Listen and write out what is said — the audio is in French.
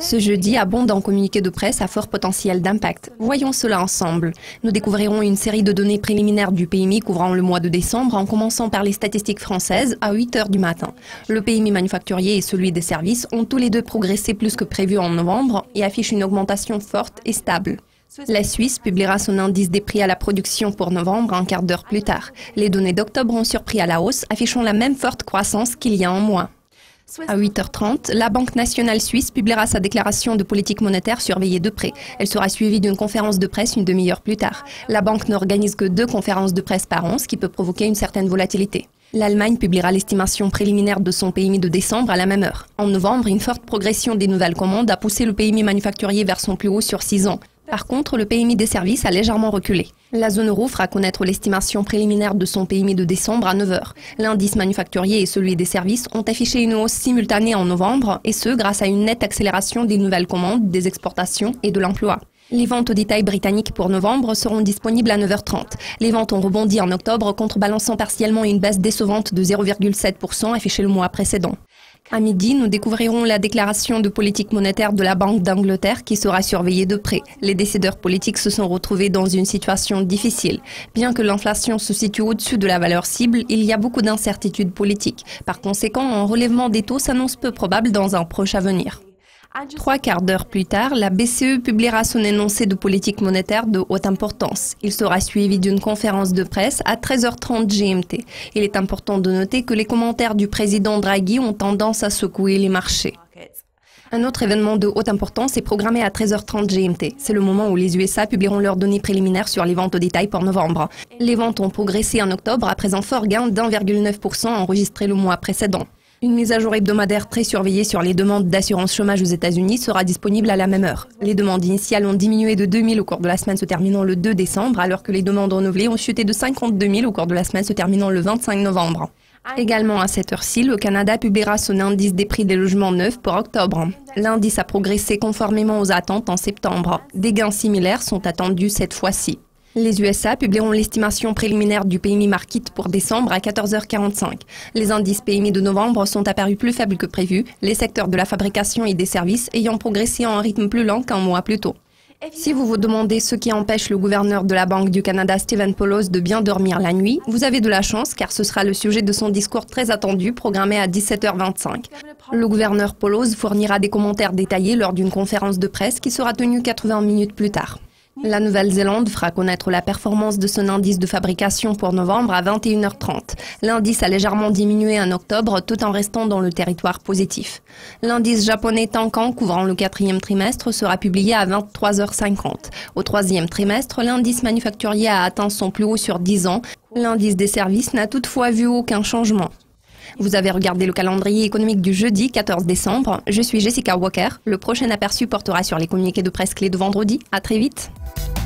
Ce jeudi abonde en communiqué de presse à fort potentiel d'impact. Voyons cela ensemble. Nous découvrirons une série de données préliminaires du PMI couvrant le mois de décembre en commençant par les statistiques françaises à 8 h du matin. Le PMI manufacturier et celui des services ont tous les deux progressé plus que prévu en novembre et affichent une augmentation forte et stable. La Suisse publiera son indice des prix à la production pour novembre un quart d'heure plus tard. Les données d'octobre ont surpris à la hausse, affichant la même forte croissance qu'il y a un mois. À 8 h 30, la Banque nationale suisse publiera sa déclaration de politique monétaire surveillée de près. Elle sera suivie d'une conférence de presse une demi-heure plus tard. La banque n'organise que 2 conférences de presse par an, ce qui peut provoquer une certaine volatilité. L'Allemagne publiera l'estimation préliminaire de son PMI de décembre à la même heure. En novembre, une forte progression des nouvelles commandes a poussé le PMI manufacturier vers son plus haut sur 6 ans. Par contre, le PMI des services a légèrement reculé. La zone euro fera connaître l'estimation préliminaire de son PMI de décembre à 9 h. L'indice manufacturier et celui des services ont affiché une hausse simultanée en novembre, et ce, grâce à une nette accélération des nouvelles commandes, des exportations et de l'emploi. Les ventes au détail britanniques pour novembre seront disponibles à 9 h 30. Les ventes ont rebondi en octobre, contrebalançant partiellement une baisse décevante de 0,7 % affichée le mois précédent. À midi, nous découvrirons la déclaration de politique monétaire de la Banque d'Angleterre qui sera surveillée de près. Les décideurs politiques se sont retrouvés dans une situation difficile. Bien que l'inflation se situe au-dessus de la valeur cible, il y a beaucoup d'incertitudes politiques. Par conséquent, un relèvement des taux s'annonce peu probable dans un proche avenir. 3 quarts d'heure plus tard, la BCE publiera son énoncé de politique monétaire de haute importance. Il sera suivi d'une conférence de presse à 13 h 30 GMT. Il est important de noter que les commentaires du président Draghi ont tendance à secouer les marchés. Un autre événement de haute importance est programmé à 13 h 30 GMT. C'est le moment où les USA publieront leurs données préliminaires sur les ventes au détail pour novembre. Les ventes ont progressé en octobre après un fort gain d'1,9 % enregistré le mois précédent. Une mise à jour hebdomadaire très surveillée sur les demandes d'assurance chômage aux États-Unis sera disponible à la même heure. Les demandes initiales ont diminué de 2 000 au cours de la semaine se terminant le 2 décembre, alors que les demandes renouvelées ont chuté de 52 000 au cours de la semaine se terminant le 25 novembre. Également à cette heure-ci, le Canada publiera son indice des prix des logements neufs pour octobre. L'indice a progressé conformément aux attentes en septembre. Des gains similaires sont attendus cette fois-ci. Les USA publieront l'estimation préliminaire du PMI Market pour décembre à 14 h 45. Les indices PMI de novembre sont apparus plus faibles que prévu, les secteurs de la fabrication et des services ayant progressé à un rythme plus lent qu'un mois plus tôt. Si vous vous demandez ce qui empêche le gouverneur de la Banque du Canada, Stephen Poloz, de bien dormir la nuit, vous avez de la chance car ce sera le sujet de son discours très attendu programmé à 17 h 25. Le gouverneur Poloz fournira des commentaires détaillés lors d'une conférence de presse qui sera tenue 80 minutes plus tard. La Nouvelle-Zélande fera connaître la performance de son indice de fabrication pour novembre à 21 h 30. L'indice a légèrement diminué en octobre tout en restant dans le territoire positif. L'indice japonais Tankan couvrant le 4e trimestre sera publié à 23 h 50. Au 3e trimestre, l'indice manufacturier a atteint son plus haut sur 10 ans. L'indice des services n'a toutefois vu aucun changement. Vous avez regardé le calendrier économique du jeudi 14 décembre. Je suis Jessica Walker. Le prochain aperçu portera sur les communiqués de presse clés de vendredi. À très vite.